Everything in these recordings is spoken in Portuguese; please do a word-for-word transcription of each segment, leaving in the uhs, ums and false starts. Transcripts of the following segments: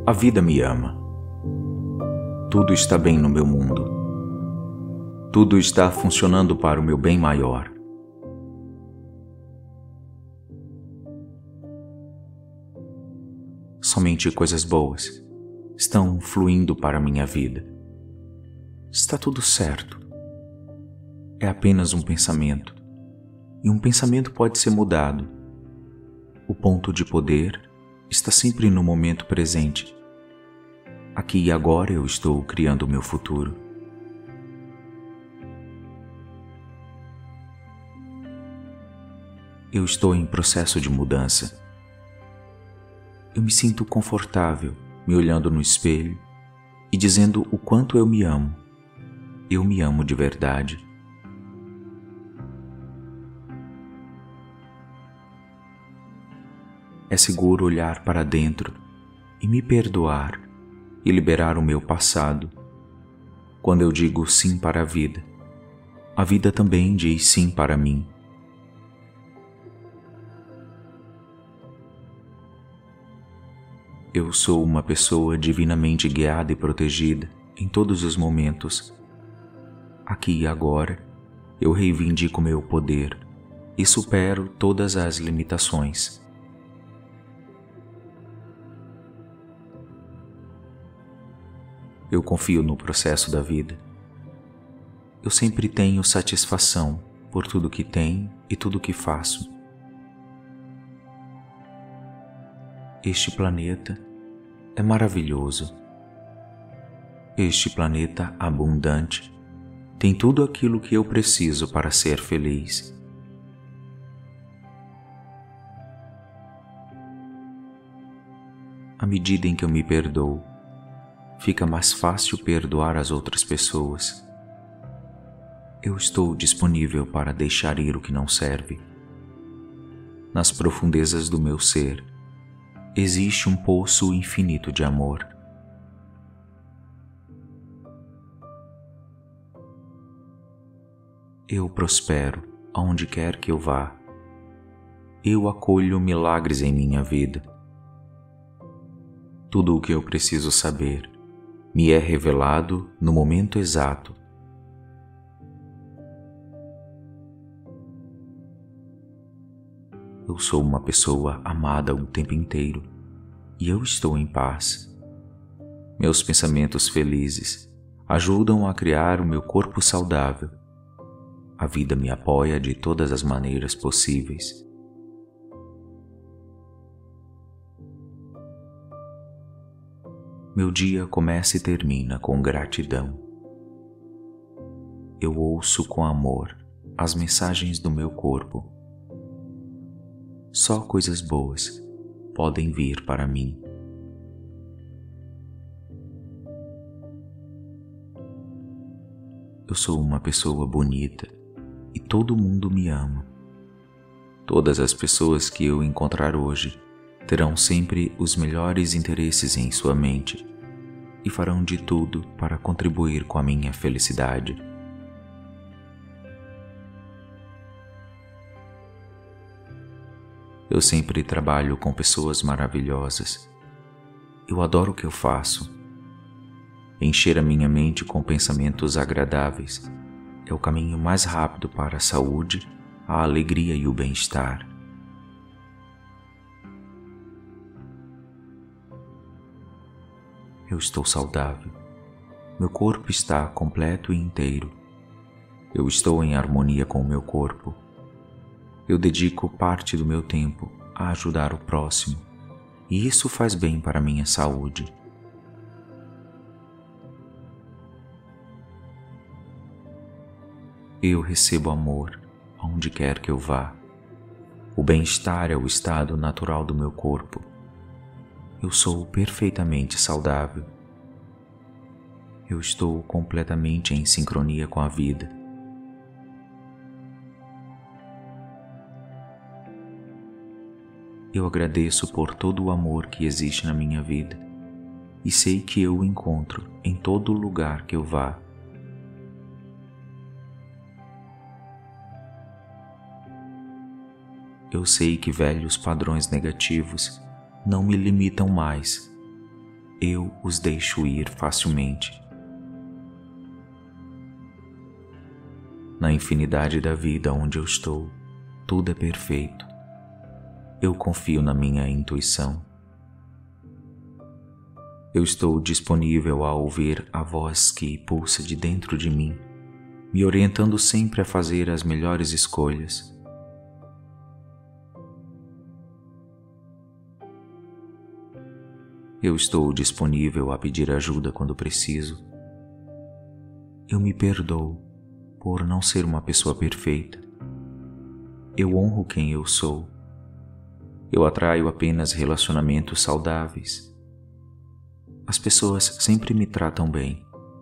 A vida me ama. Tudo está bem no meu mundo. Tudo está funcionando para o meu bem maior. Somente coisas boas estão fluindo para a minha vida. Está tudo certo. É apenas um pensamento, e um pensamento pode ser mudado. O ponto de poder está sempre no momento presente. Aqui e agora eu estou criando o meu futuro. Eu estou em processo de mudança. Eu me sinto confortável me olhando no espelho e dizendo o quanto eu me amo. Eu me amo de verdade. É seguro olhar para dentro e me perdoar e liberar o meu passado. Quando eu digo sim para a vida, a vida também diz sim para mim. Eu sou uma pessoa divinamente guiada e protegida em todos os momentos. Aqui e agora, eu reivindico meu poder e supero todas as limitações. Eu confio no processo da vida. Eu sempre tenho satisfação por tudo que tenho e tudo que faço. Este planeta é maravilhoso. Este planeta abundante tem tudo aquilo que eu preciso para ser feliz. À medida em que eu me perdoo, fica mais fácil perdoar as outras pessoas. Eu estou disponível para deixar ir o que não serve. Nas profundezas do meu ser, existe um poço infinito de amor. Eu prospero aonde quer que eu vá. Eu acolho milagres em minha vida. Tudo o que eu preciso saber me é revelado no momento exato. Eu sou uma pessoa amada o tempo inteiro e eu estou em paz. Meus pensamentos felizes ajudam a criar o meu corpo saudável. A vida me apoia de todas as maneiras possíveis. Meu dia começa e termina com gratidão. Eu ouço com amor as mensagens do meu corpo. Só coisas boas podem vir para mim. Eu sou uma pessoa bonita e todo mundo me ama. Todas as pessoas que eu encontrar hoje terão sempre os melhores interesses em sua mente e farão de tudo para contribuir com a minha felicidade. Eu sempre trabalho com pessoas maravilhosas. Eu adoro o que eu faço. Encher a minha mente com pensamentos agradáveis é o caminho mais rápido para a saúde, a alegria e o bem-estar. Eu estou saudável. Meu corpo está completo e inteiro. Eu estou em harmonia com o meu corpo. Eu dedico parte do meu tempo a ajudar o próximo, e isso faz bem para a minha saúde. Eu recebo amor aonde quer que eu vá. O bem-estar é o estado natural do meu corpo. Eu sou perfeitamente saudável. Eu estou completamente em sincronia com a vida. Eu agradeço por todo o amor que existe na minha vida e sei que eu o encontro em todo lugar que eu vá. Eu sei que velhos padrões negativos não me limitam mais. eu os deixo ir facilmente. Na infinidade da vida onde eu estou, tudo é perfeito. Eu confio na minha intuição. Eu estou disponível a ouvir a voz que pulsa de dentro de mim, me orientando sempre a fazer as melhores escolhas. Eu estou disponível a pedir ajuda quando preciso. Eu me perdoo por não ser uma pessoa perfeita. Eu honro quem eu sou. Eu atraio apenas relacionamentos saudáveis. As pessoas sempre me tratam bem.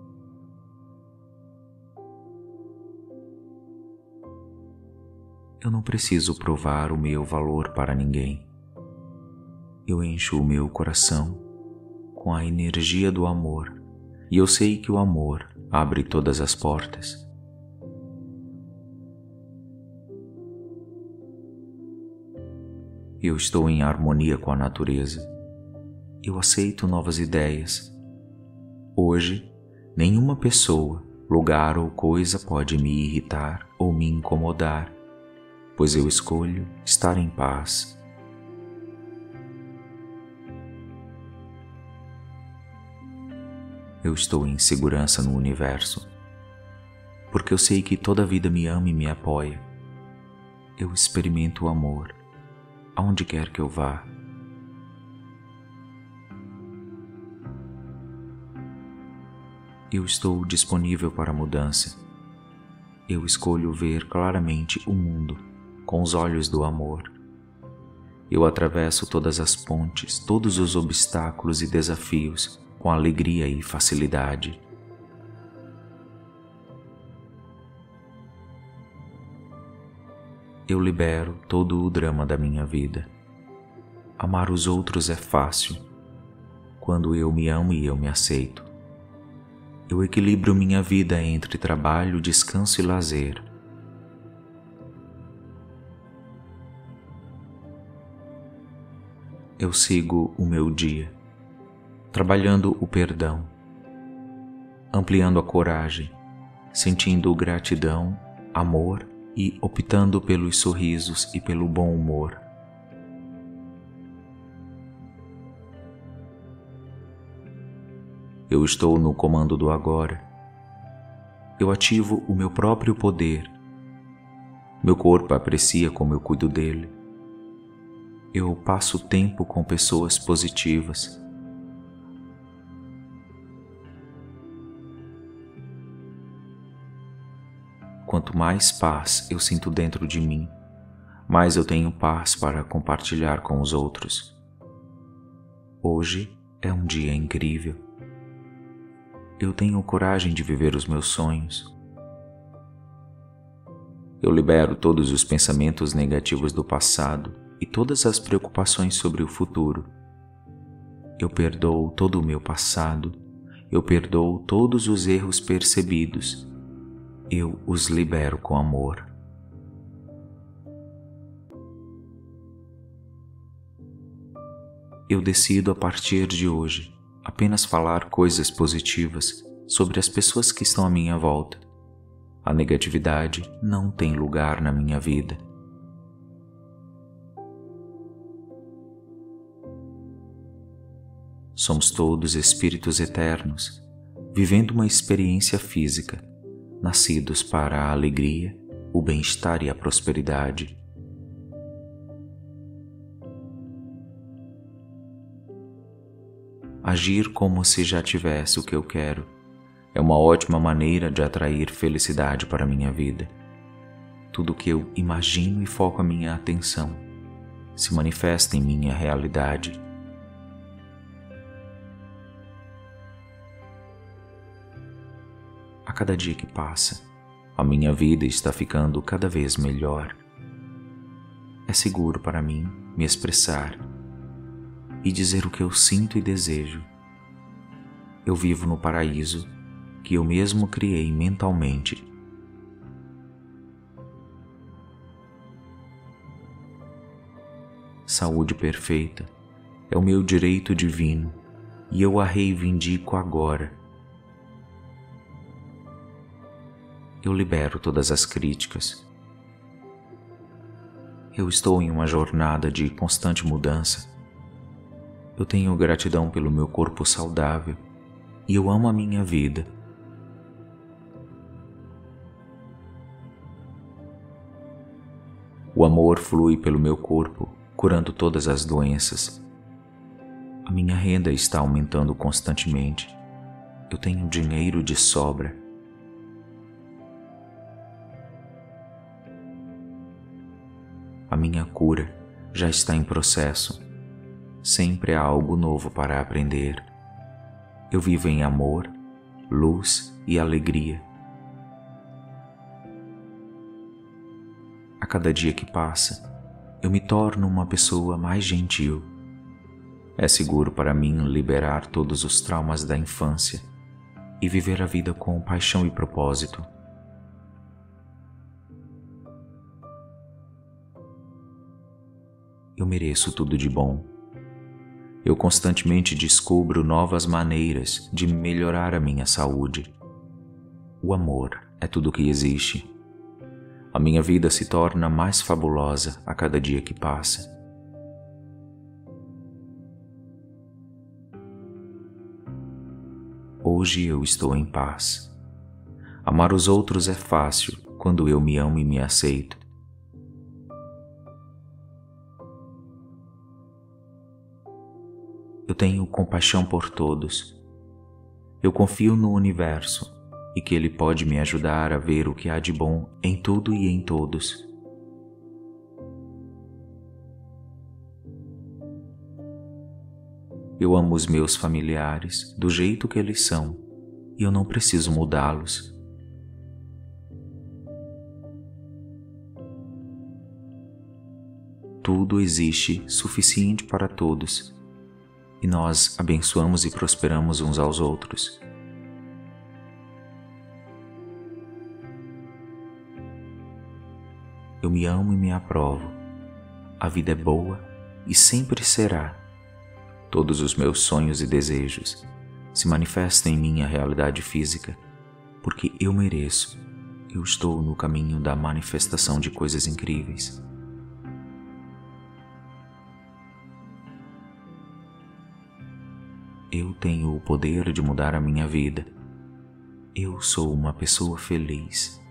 Eu não preciso provar o meu valor para ninguém. Eu encho o meu coração com a energia do amor, e eu sei que o amor abre todas as portas. Eu estou em harmonia com a natureza. Eu aceito novas ideias. Hoje, nenhuma pessoa, lugar ou coisa pode me irritar ou me incomodar, pois eu escolho estar em paz. Eu estou em segurança no universo, porque eu sei que toda a vida me ama e me apoia. Eu experimento o amor, aonde quer que eu vá. Eu estou disponível para a mudança. Eu escolho ver claramente o mundo com os olhos do amor. Eu atravesso todas as pontes, todos os obstáculos e desafios com alegria e facilidade. Eu libero todo o drama da minha vida. Amar os outros é fácil, quando eu me amo e eu me aceito. Eu equilibro minha vida entre trabalho, descanso e lazer. Eu sigo o meu dia, trabalhando o perdão, ampliando a coragem, sentindo gratidão, amor e optando pelos sorrisos e pelo bom humor. Eu estou no comando do agora. Eu ativo o meu próprio poder. Meu corpo aprecia como eu cuido dele. Eu passo tempo com pessoas positivas. Quanto mais paz eu sinto dentro de mim, mais eu tenho paz para compartilhar com os outros. Hoje é um dia incrível. Eu tenho coragem de viver os meus sonhos. Eu libero todos os pensamentos negativos do passado e todas as preocupações sobre o futuro. Eu perdoo todo o meu passado. Eu perdoo todos os erros percebidos. Eu os libero com amor. Eu decido a partir de hoje apenas falar coisas positivas sobre as pessoas que estão à minha volta. A negatividade não tem lugar na minha vida. Somos todos espíritos eternos, vivendo uma experiência física, nascidos para a alegria, o bem-estar e a prosperidade. Agir como se já tivesse o que eu quero é uma ótima maneira de atrair felicidade para a minha vida. Tudo o que eu imagino e foco a minha atenção se manifesta em minha realidade. A cada dia que passa, a minha vida está ficando cada vez melhor. É seguro para mim me expressar e dizer o que eu sinto e desejo. Eu vivo no paraíso que eu mesmo criei mentalmente. Saúde perfeita é o meu direito divino e eu a reivindico agora. Eu libero todas as críticas. Eu estou em uma jornada de constante mudança. Eu tenho gratidão pelo meu corpo saudável e eu amo a minha vida. O amor flui pelo meu corpo, curando todas as doenças. A minha renda está aumentando constantemente. Eu tenho dinheiro de sobra. A minha cura já está em processo. Sempre há algo novo para aprender. Eu vivo em amor, luz e alegria. A cada dia que passa, eu me torno uma pessoa mais gentil. É seguro para mim liberar todos os traumas da infância e viver a vida com paixão e propósito. Eu mereço tudo de bom. Eu constantemente descubro novas maneiras de melhorar a minha saúde. O amor é tudo o que existe. A minha vida se torna mais fabulosa a cada dia que passa. Hoje eu estou em paz. Amar os outros é fácil quando eu me amo e me aceito. Eu tenho compaixão por todos. Eu confio no universo e que ele pode me ajudar a ver o que há de bom em tudo e em todos. Eu amo os meus familiares do jeito que eles são e eu não preciso mudá-los. Tudo existe suficiente para todos e nós abençoamos e prosperamos uns aos outros. Eu me amo e me aprovo. A vida é boa e sempre será. Todos os meus sonhos e desejos se manifestam em minha realidade física, porque eu mereço. Eu estou no caminho da manifestação de coisas incríveis. Eu tenho o poder de mudar a minha vida. Eu sou uma pessoa feliz.